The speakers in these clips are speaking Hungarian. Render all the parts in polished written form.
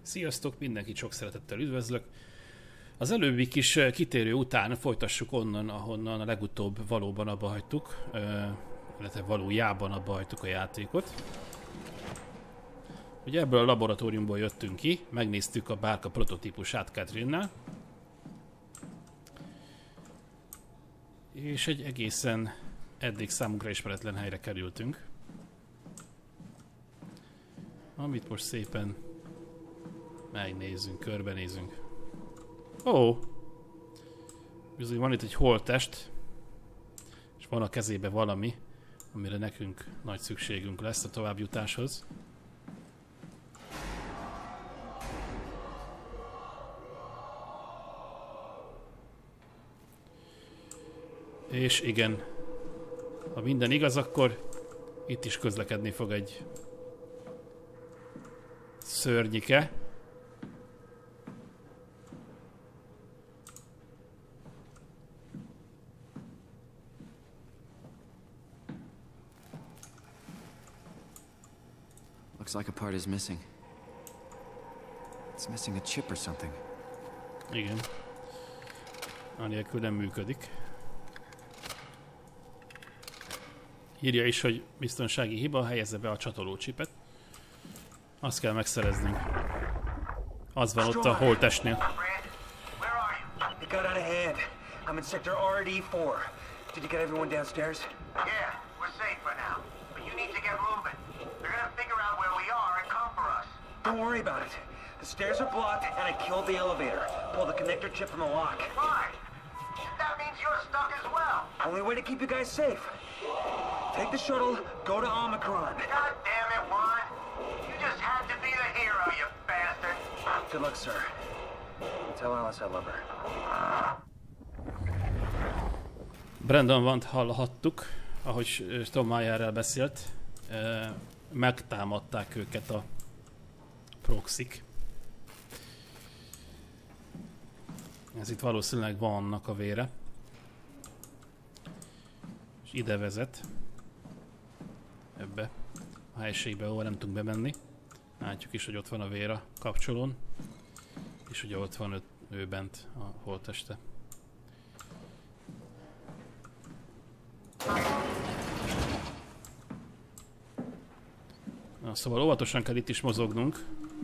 Sziasztok, mindenkit sok szeretettel üdvözlök. Az előbbi kis kitérő után folytassuk onnan, ahonnan a legutóbb valóban abba hagytuk, illetve valójában abba hagytuk a játékot. Ugye ebből a laboratóriumból jöttünk ki, megnéztük a bárka prototípusát Catherine-nel. És egy egészen eddig számunkra ismeretlen helyre kerültünk. Amit most szépen megnézzünk, körbenézünk. Ó! Bizony van itt egy holttest, és van a kezébe valami, amire nekünk nagy szükségünk lesz a továbbjutáshoz. És igen, ha minden igaz, akkor itt is közlekedni fog egy szörnyike. Looks like a part is missing. It's missing a chip or something. Igen. Anélkül nem működik. Írja is, hogy biztonsági hiba, helyezze be a csatolócsipet. Azt kell megszereznünk. Az van ott a holttestnél. It got out of hand. I'm in sector RD4. Did you get everyone downstairs? Yeah, we're safe for now. But you need to get moving. They're gonna figure out where we are and come for us. Don't worry about it. The stairs are blocked and I killed the elevator. Pull the connector chip from the lock. Fine. That means you're stuck as well. Only way to keep you guys safe. Take the shuttle, go to Omicron. God damn it, Juan. You just had to be the hero, you bastard. Good luck, sir. Tell Alice I love her. Brandon Vant hallhattuk, ahogy Tom Mayerrel beszélt. Megtámadták őket a proxik. Ez itt valószínűleg vannak a vére. És ide vezet. Ebbe a helységbe, ahol nem tudunk bemenni. Látjuk is, hogy ott van a vér a kapcsolón. És ugye ott van ő bent a holtteste. Na, szóval óvatosan kell itt is mozognunk.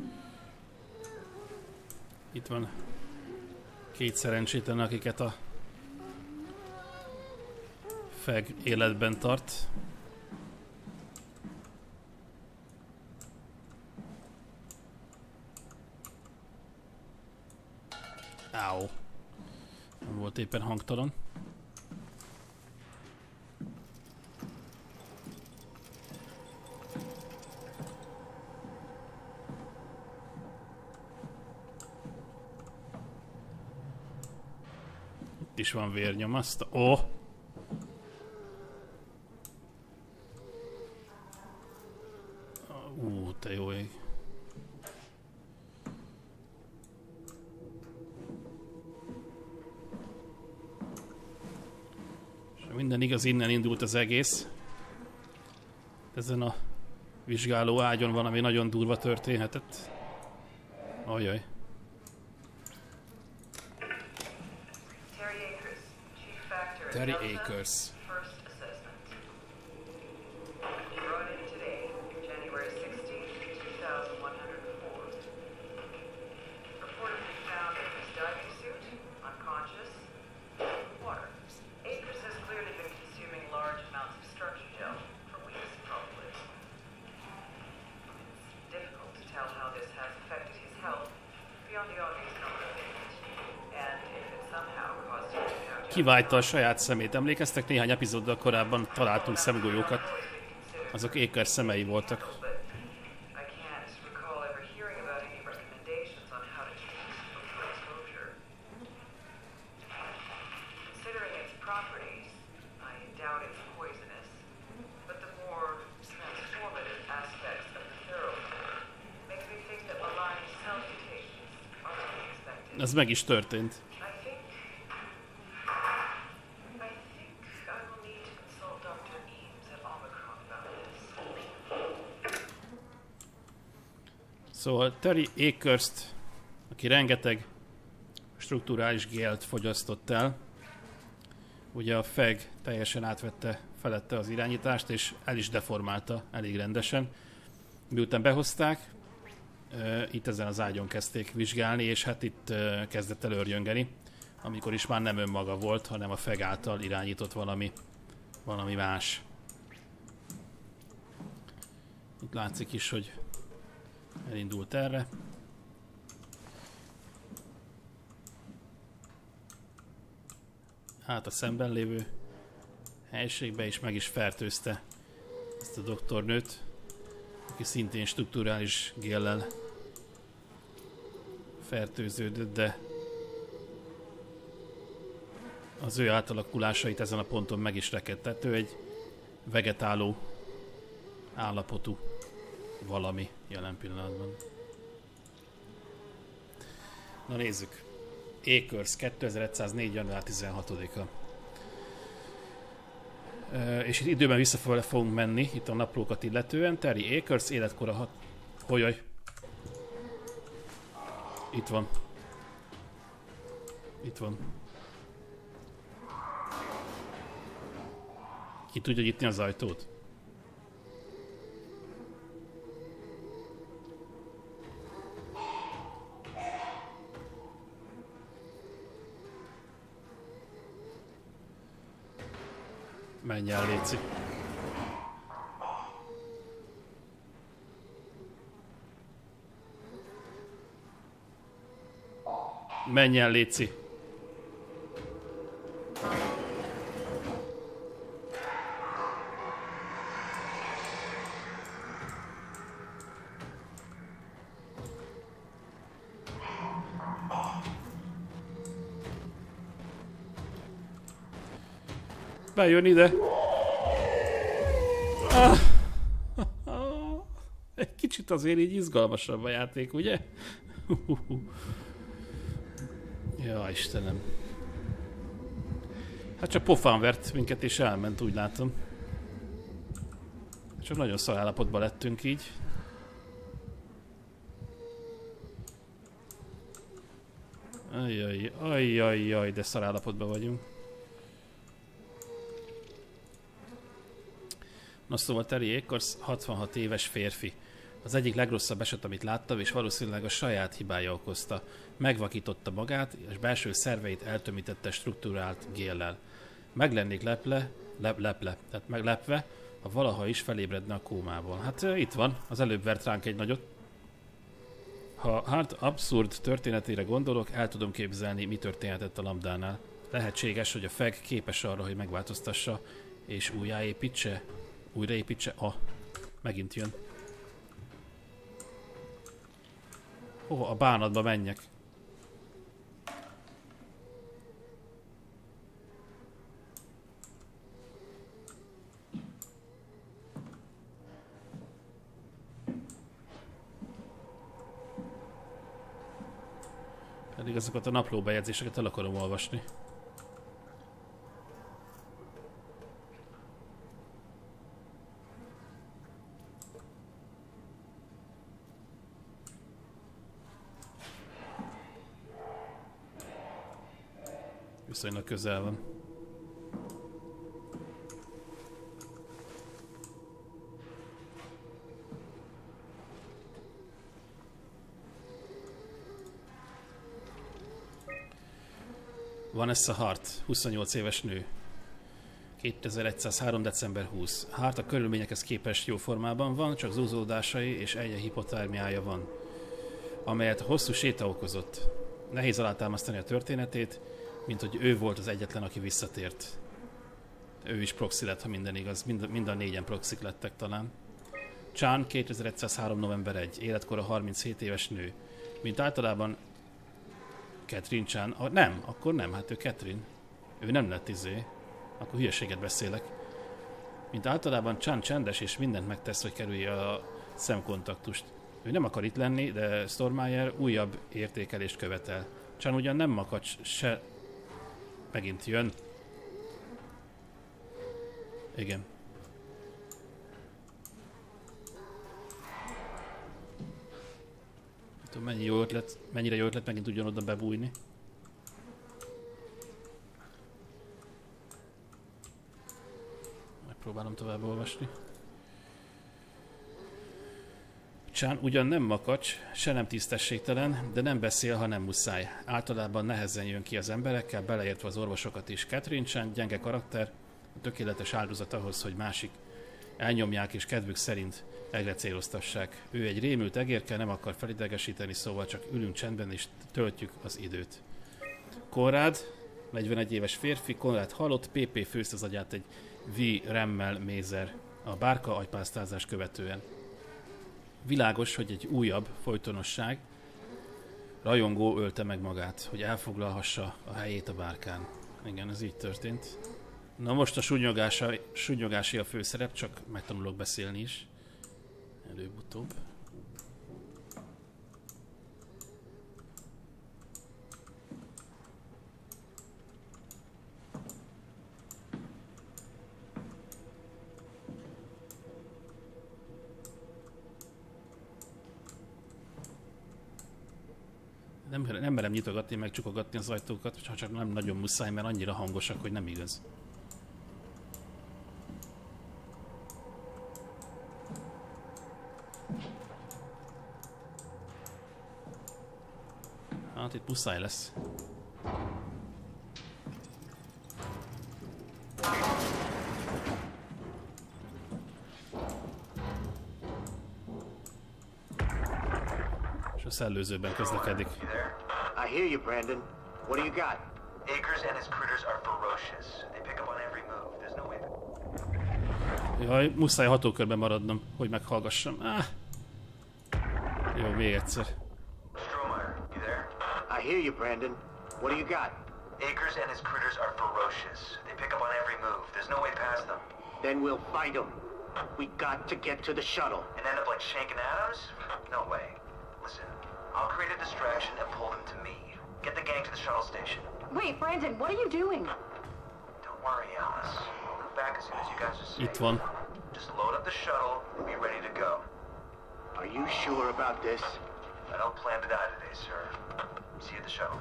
Itt van két szerencsétlen, akiket a feg életben tart. Áó. Nem volt éppen hangtalan. Itt is van vérnyom, azt. Ó! Te jó ég. Minden igaz, innen indult az egész. Ezen a vizsgáló ágyon valami nagyon durva történhetett. Ajaj. Terry Akers. Kiválta a saját szemét. Emlékeztek, néhány epizóddal korábban találtunk szemgolyókat. Azok Akers szemei voltak. Ez meg is történt. Szóval Terry Akers-t, aki rengeteg strukturális gélt fogyasztott el, ugye a FEG teljesen átvette felette az irányítást, és el is deformálta elég rendesen. Miután behozták, itt ezen az ágyon kezdték vizsgálni, és hát itt kezdett el őrjöngeni, amikor is már nem önmaga volt, hanem a FEG által irányított valami más. Itt látszik is, hogy elindult erre. Hát a szemben lévő helységbe is meg is fertőzte ezt a doktornőt, aki szintén strukturális géllel fertőződött, de az ő átalakulásait ezen a ponton meg is rekedt. Tehát ő egy vegetáló állapotú valami jelen pillanatban. Na nézzük. Akers 2104. január 16-a. És itt időben visszafele fogunk menni, itt a naplókat illetően. Terry Akers életkora Hogyaj. Itt van. Itt van. Ki tudja nyitni az ajtót? Menj el, léci. Menj el, léci. Bejön ide. Egy kicsit azért így izgalmasabb a játék, ugye? Ja, Istenem. Hát csak pofán vert minket és elment, úgy látom. Csak nagyon szar állapotban lettünk így. Ajjajjaj, de szar állapotban vagyunk. Na szóval Terry Akers 66 éves férfi. Az egyik legrosszabb eset, amit láttam, és valószínűleg a saját hibája okozta. Megvakította magát, és belső szerveit eltömítette strukturált géllel. Meg lennék meglepve, ha valaha is felébredne a kómából. Hát itt van, az előbb vert ránk egy nagyot. Ha Hart abszurd történetére gondolok, el tudom képzelni, mi történhetett a Lambdánál. Lehetséges, hogy a FEG képes arra, hogy megváltoztassa és újjáépítse. Megint jön. Hova a bánatba menjek? Pedig azokat a naplóbejegyzéseket el akarom olvasni. Viszonylag közel van. Vanessa Hart, 28 éves nő. 2103. december 20. Hart a körülményekhez képest jó formában van, csak zúzódásai és egy hipotérmiája van, amelyet hosszú séta okozott. Nehéz alátámasztani a történetét, mint hogy ő volt az egyetlen, aki visszatért. Ő is proxy lett, ha minden igaz. Mind a négyen proxik lettek talán. Chan, 2103. november 1. Életkora 37 éves nő. Mint általában Catherine Chan. Nem, akkor nem, hát ő Catherine. Ő nem lett Akkor hülyeséget beszélek. Mint általában Chan csendes és mindent megtesz, hogy kerülje a szemkontaktust. Ő nem akar itt lenni, de Stormire újabb értékelést követel. Chan ugyan nem makacs se... Megint jön. Igen. tudom, mennyire jó ötlet megint ugyanoda bebújni. Megpróbálom tovább olvasni. Chan ugyan nem makacs, se nem tisztességtelen, de nem beszél, ha nem muszáj. Általában nehezen jön ki az emberekkel, beleértve az orvosokat is. Catherine Chan gyenge karakter, a tökéletes áldozat ahhoz, hogy másik elnyomják és kedvük szerint egrecéloztassák. Ő egy rémült egérke, nem akar felidegesíteni, szóval csak ülünk csendben és töltjük az időt. Konrád, 41 éves férfi, Konrád halott, PP főzt az agyát egy V. Remmel Mézer a bárka agypásztázás követően. Világos, hogy egy újabb folytonosság, rajongó ölte meg magát, hogy elfoglalhassa a helyét a bárkán. Igen, ez így történt. Na most a súnyogási a főszerep, csak megtanulok beszélni is. Előbb-utóbb. Nem merem nyitogatni, meg csukogatni az ajtókat, ha csak nem nagyon muszáj, mert annyira hangosak, hogy nem igaz. Hát itt muszáj lesz. És a szellőzőben közlekedik. I hear you, Brandon. What do you got? Akers and his critters are ferocious. They pick up on every move. There's no way. Jaj, muszáj hatókörben maradnom, hogy meghallgassam. Jó, még egyszer. Strohmeyer, you there? I hear you, Brandon. What do you got? Akers and his critters are ferocious. They pick up on every move. There's no way past them. Then we'll fight them. We got to get to the shuttle. And end up like Shank and Adams? No way. Listen, I'll create a distraction and pull them to me. Get the gang to the shuttle station. Wait, Brandon, what are you doing? Don't worry, Alice. I'll come back as soon as you guys are safe. Itt van. Just load up the shuttle and be ready to go. Are you sure about this? I don't plan to die today, sir. See you at the shuttle.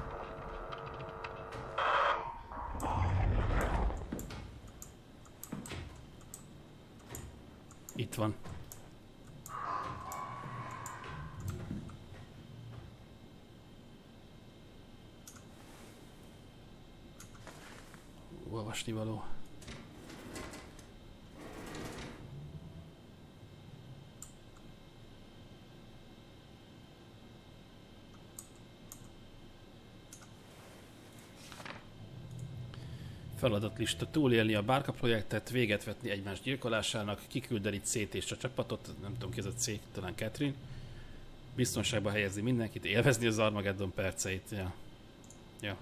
Itt van. Olvasnivaló. Feladatlista: túlélni a bárka projektet, véget vetni egymás gyilkolásának, kiküldeni C-t és a csapatot, nem tudom ki ez a C, talán Catherine, biztonságba helyezni mindenkit, élvezni az Armageddon perceit. Ja. Ja.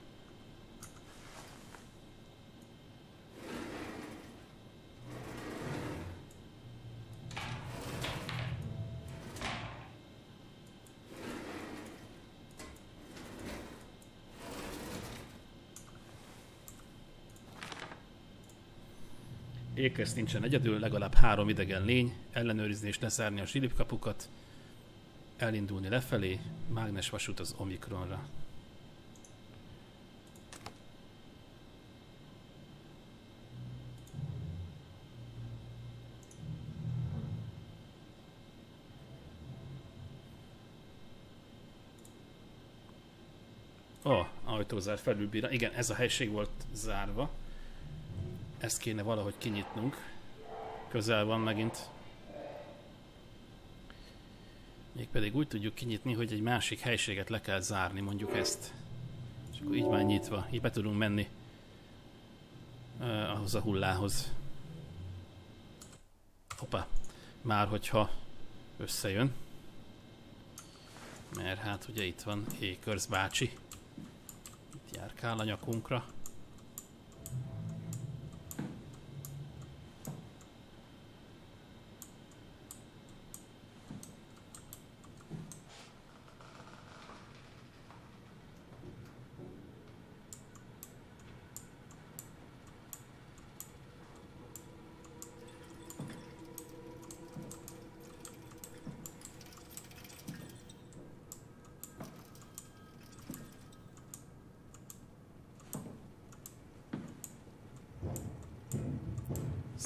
Akers nincsen egyedül, legalább 3 idegen lény, ellenőrizni és leszárni a zsilipkapukat, elindulni lefelé, mágnesvasút az Omikronra. Ajtózár felülbírá. Igen, ez a helység volt zárva. Ezt kéne valahogy kinyitnunk. Közel van megint. Mégpedig úgy tudjuk kinyitni, hogy egy másik helységet le kell zárni, mondjuk ezt. És akkor így már nyitva. Így be tudunk menni ahhoz a hullához. Hoppá. Már hogyha összejön. Mert hát ugye itt van Akers bácsi. Itt járkál a nyakunkra.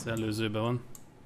Szellőzőben van.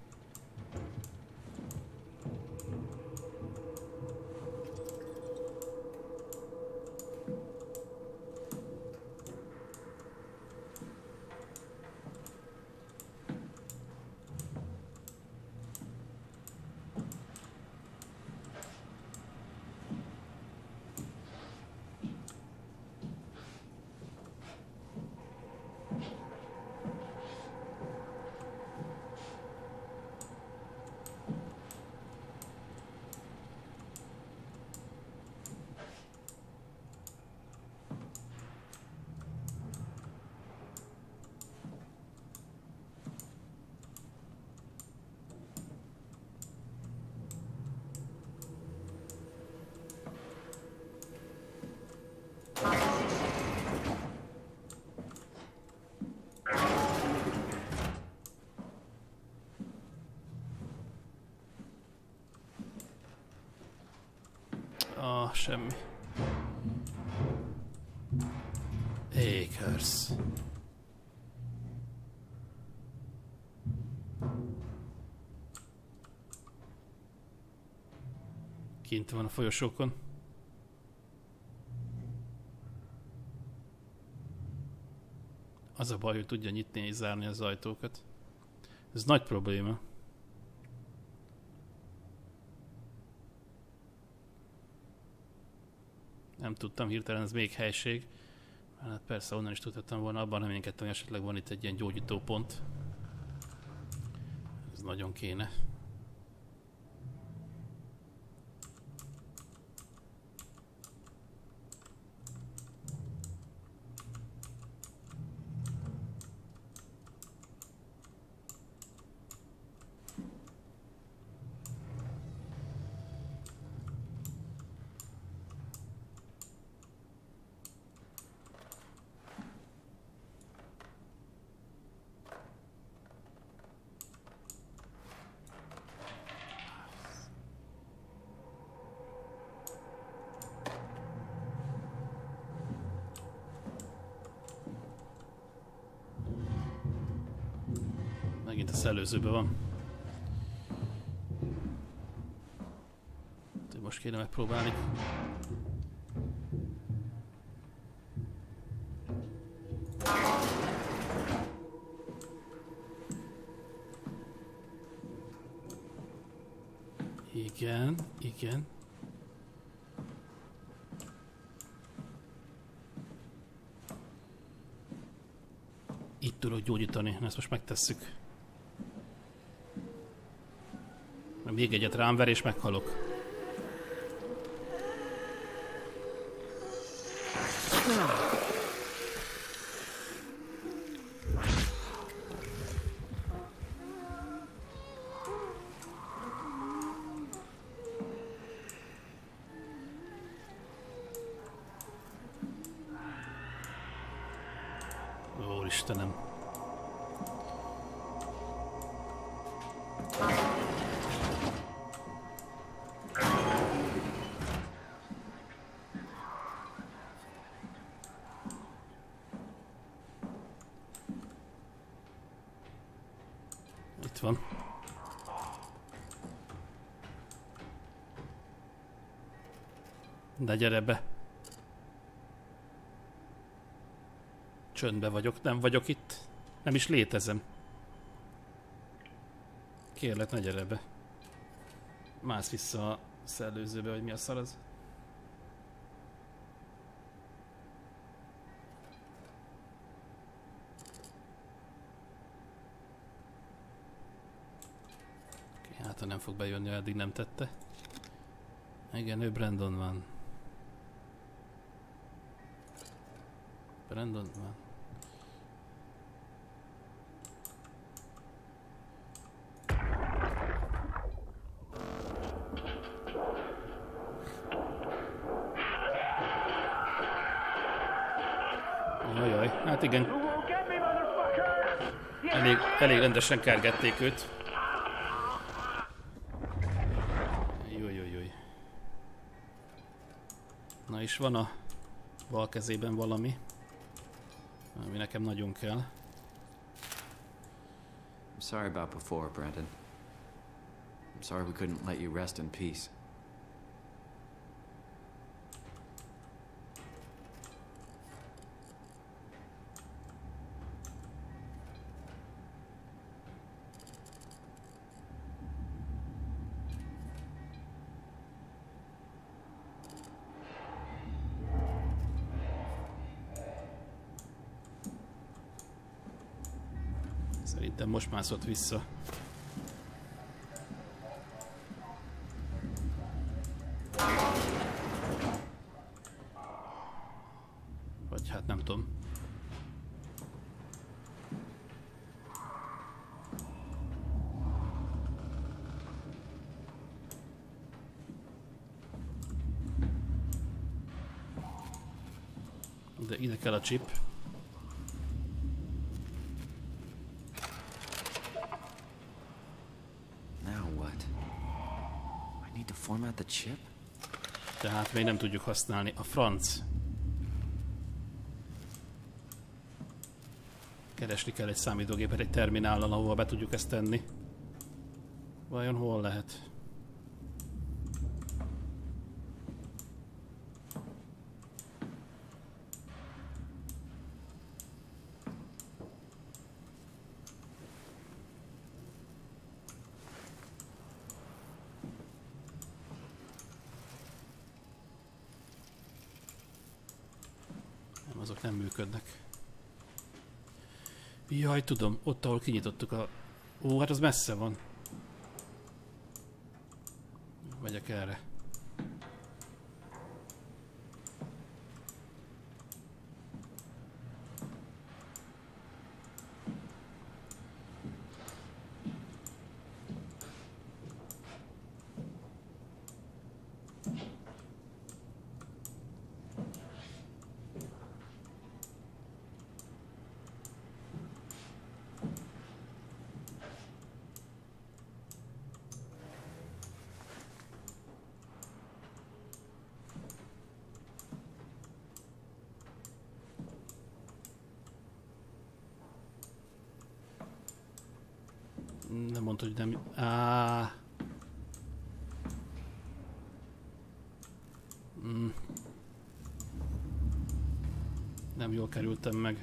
Semmi. Acres. Kint van a folyosókon. Az a baj, hogy tudja nyitni és zárni az ajtókat. Ez nagy probléma. Nem tudtam hirtelen, ez még helység. Hát persze, onnan is tudhattam volna, abban reménykedtem, hogy esetleg van itt egy ilyen gyógyító pont. Ez nagyon kéne. Megint a szellőzőben van. Most kéne megpróbálni. Igen, igen. Itt tudok gyógyítani, ezt most megtesszük. Még egyet rám ver és meghalok. Ó, Istenem. Itt van. De gyere be. Csöndbe vagyok, nem vagyok itt. Nem is létezem. Kérlek, ne gyere be. Mász vissza a szellőzőbe, hogy mi a szar az. Hát ha nem fog bejönni, eddig nem tette. Igen, ő Brandon van. Brandon van. Jajjaj, hát igen. Elég rendesen kergették őt. Jaj. Na és van a bal kezében valami, ami nekem nagyon kell. I'm Sorry about before, Brandon. I'm sorry we couldn't let you rest in peace. Szerintem most mászott vissza. Vagy hát nem tudom. De ide kell a chip. Format the chip? Tehát még nem tudjuk használni. A franc. Keresni kell egy számítógépet, egy terminállal, ahova be tudjuk ezt tenni. Vajon hol lehet? Azok nem működnek. Jaj, tudom, ott, ahol kinyitottuk a... Ó, hát az messze van. Megyek erre. Nem mondta, hogy nem... Nem jól kerültem meg.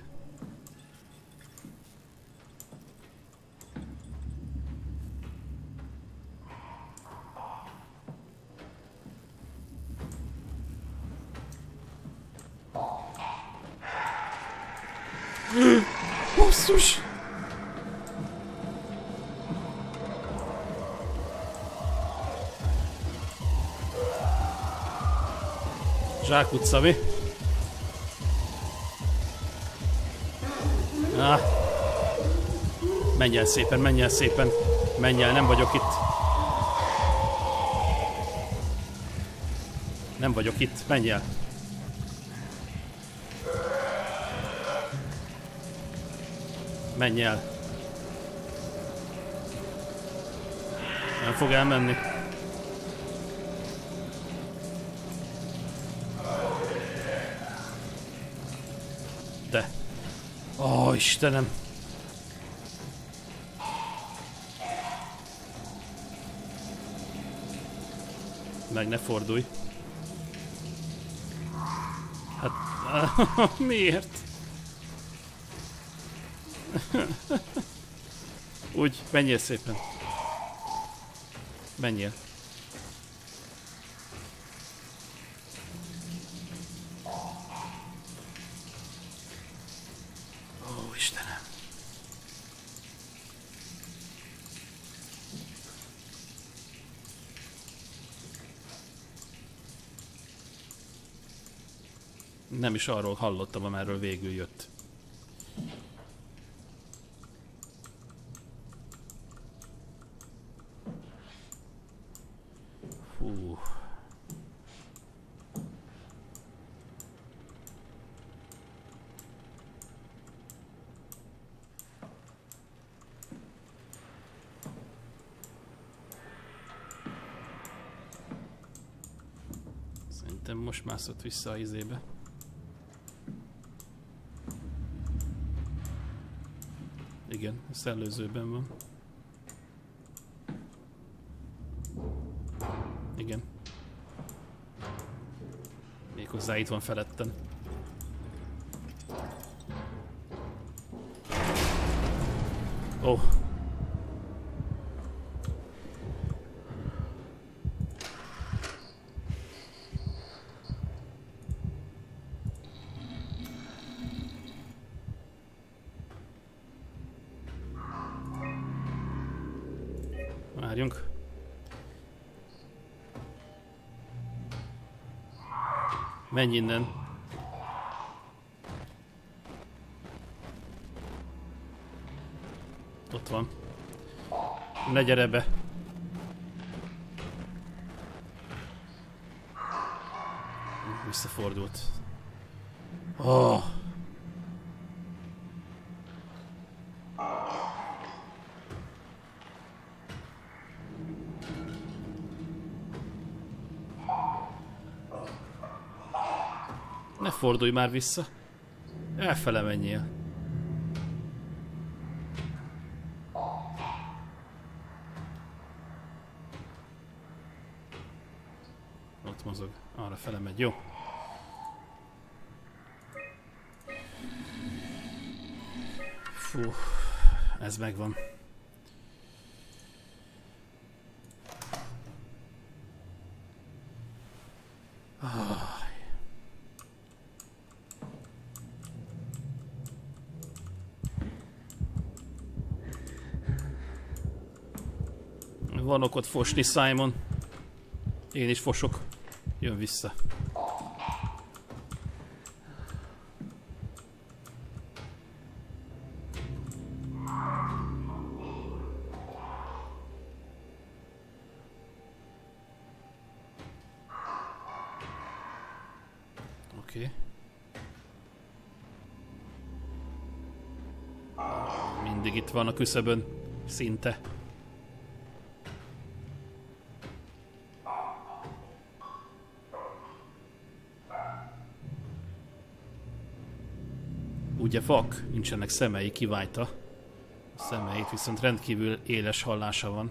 Basszus! Zsákutca, mi? Menj el szépen, menj el szépen. Menj el, nem vagyok itt. Nem vagyok itt, menj el. Menj el. Nem fog elmenni. De. Ó, Istenem. Meg ne fordulj. Hát, miért? Úgy, menjél szépen. Menjél. Ó, Istenem. Nem is arról hallottam, amerről végül jött. Hú. Szerintem most mászott vissza a izébe. Igen, a szellőzőben van. Méghozzá itt van felettem. Ó. Oh. Várjunk. Menj innen. Ott van. Ne gyere be. Visszafordult. Oh. Ne fordulj már vissza. Elfele menjél. Ott mozog. Arra fele megy. Jó. Fú. Ez megvan. Van okot fosni, Simon. Én is fosok. Jön vissza. Oké. Mindig itt van a küszöbön. Szinte. Ugye vak, nincsenek szemei, kivájta. A szemeit viszont rendkívül éles hallása van.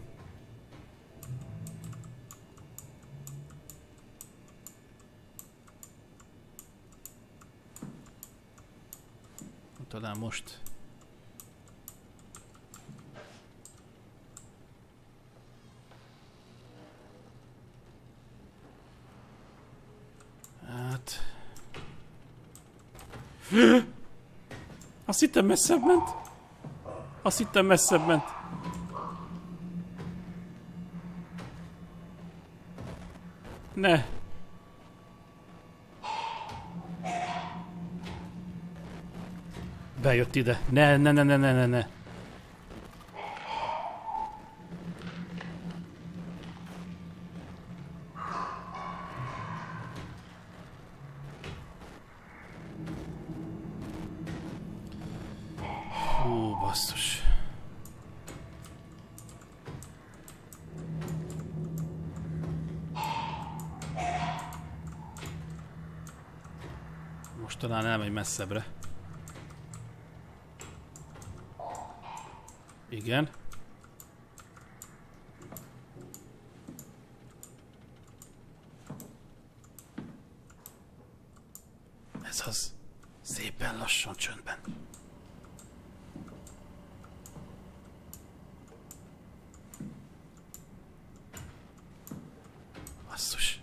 Talán most. Hát... Azt hittem messzebb ment. Azt hittem messzebb ment. Ne. Bejött ide. Ne. Basszus. Most talán elmegy messzebbre. Igen. Ez az. Szépen lassan, csöndben. Basszus.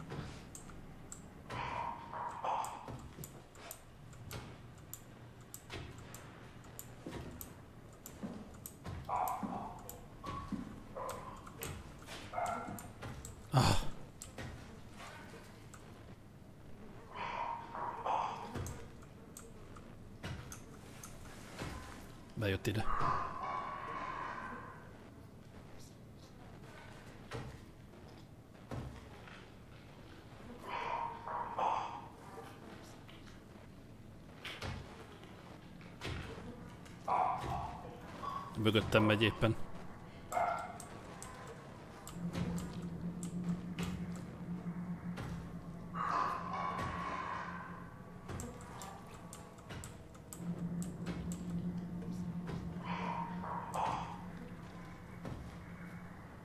Ah. Bejött ide. Mögöttem megy éppen.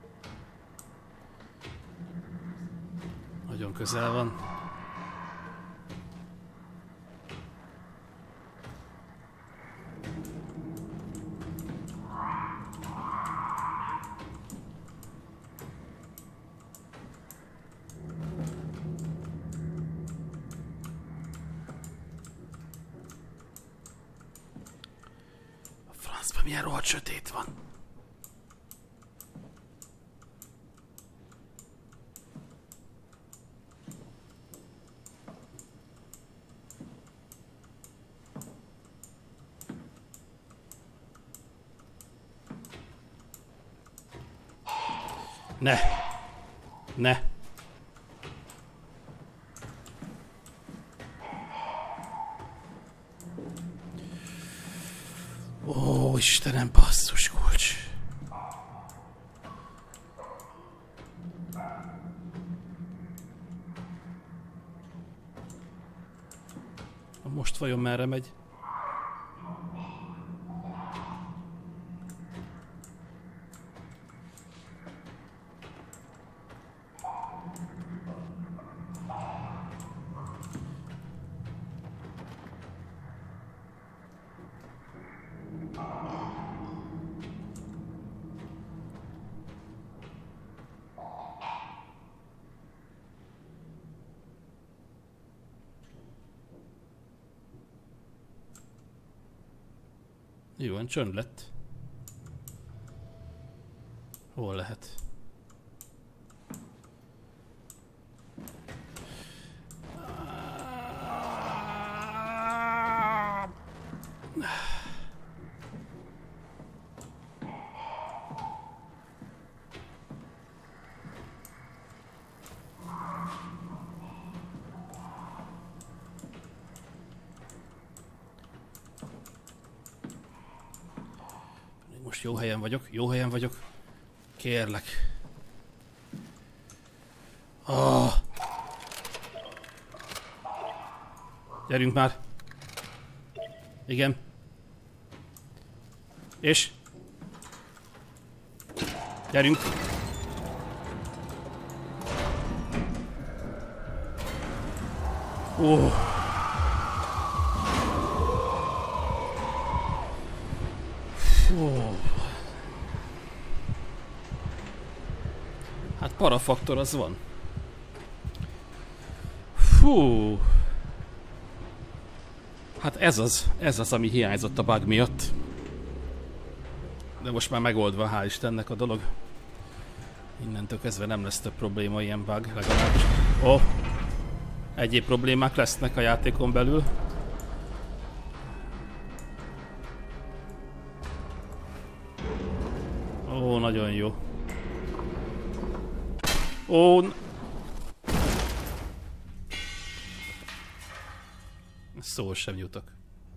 Nagyon közel van. Francban milyen rohadt sötét van. Ne! Ne! Ó, Istenem, basszus kulcs! Most vajon merre megy? Jó, csönd lett. Hol lehet? Most jó helyen vagyok, jó helyen vagyok. Kérlek. Oh. Gyerünk már. Igen. És? Gyerünk. Oh. Oh. Hát parafaktor az van. Fú. Hát ez az, ami hiányzott a bug miatt. De most már megoldva, hál' Istennek a dolog. Innentől kezdve nem lesz több probléma, ilyen bug legalábbis. Oh. Egyéb problémák lesznek a játékon belül. Ó, nagyon jó. Ó... Szó sem jutok.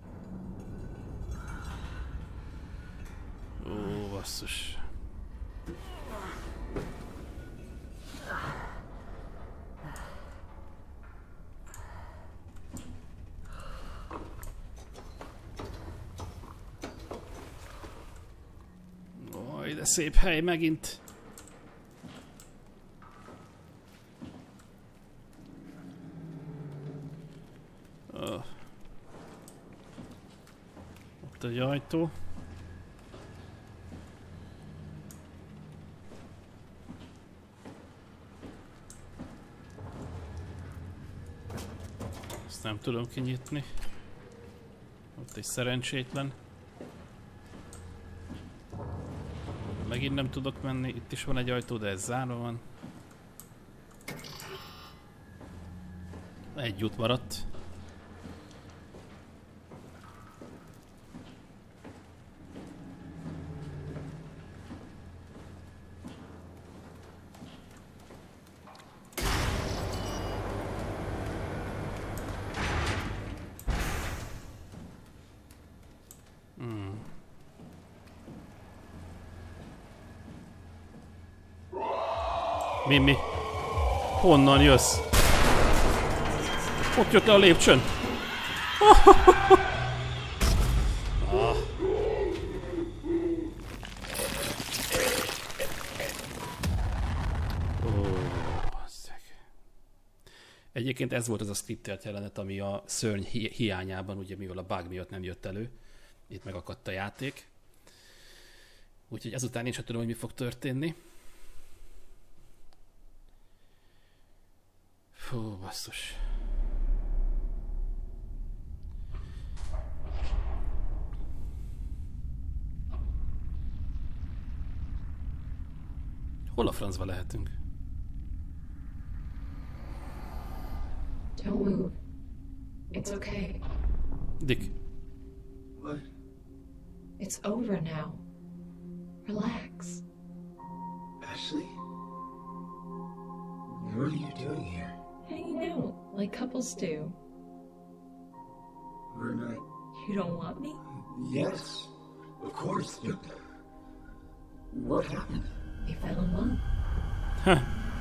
Ó, basszus. Ó, de szép hely megint. Ott egy ajtó. Ezt nem tudom kinyitni. Ott egy szerencsétlen. Megint nem tudok menni. Itt is van egy ajtó, de ez zárva van. Egy út maradt. Mi? Honnan jössz? Ott jött le a lépcsőn. Egyébként ez volt az a skriptelt jelenet, ami a szörny hiányában, ugye mivel a bug miatt nem jött elő. Itt megakadt a játék. Úgyhogy ezután én sem tudom, hogy mi fog történni. Fú, basszus. Hol a francba lehetünk? Don't move. It's okay. Dick. What? It's over now. Relax. Ashley? What are you doing here? Hanging out like couples do. We're not... You don't want me? Yes, of course, but... What happened? We fell in love. Huh.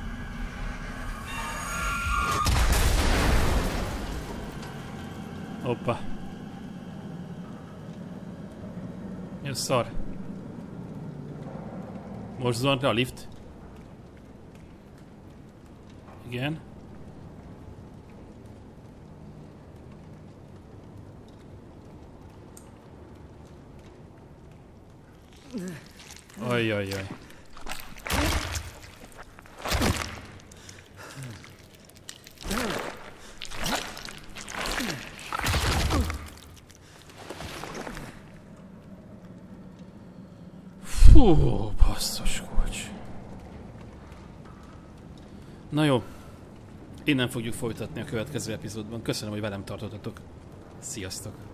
Hoppa. Mi a szar? Most zuhant le a lift? Igen. Ajjajjaj. Fú, basszus kulcs. Na jó. Innen fogjuk folytatni a következő epizódban. Köszönöm, hogy velem tartottatok. Sziasztok!